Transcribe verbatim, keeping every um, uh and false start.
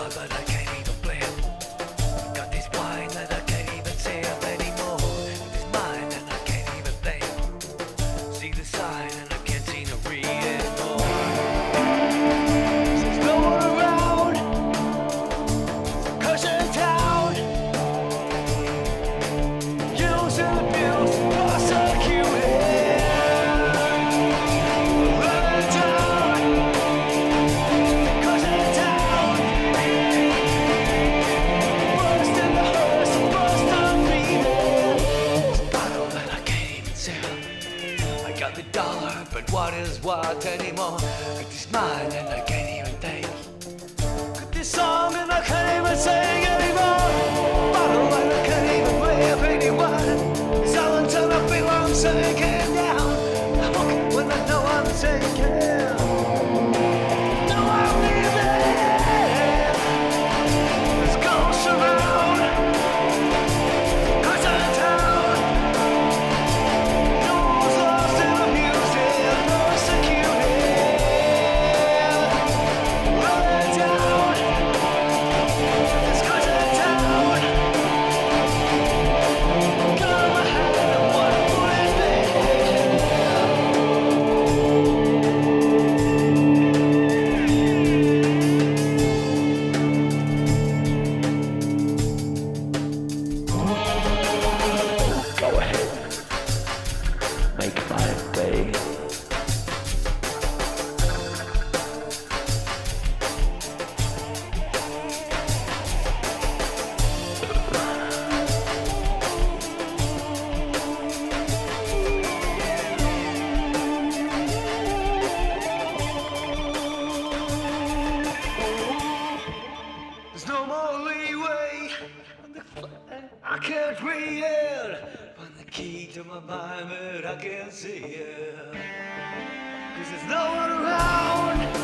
dollar, but I can't even blame. Got this wine that I can't even sip anymore. This mind that I can't even blame. See the sign and I can't seem to read it more. There's no one around. Cause in town, use and abuse, persecuted. I got the dollar, but what is what anymore? Got this mind and I can't even think. Got this song and I can't even sing anymore. Bottle and I can't even whip anyone. Silent and I feel I'm sinking down. I hook when I know I'm sinking. No, I'm leaving. There's ghosts around. Cause I'm town. Make my way. There's no more leeway. I can't read it. Find the key to my mind, but I can't see it. Cause there's no one around.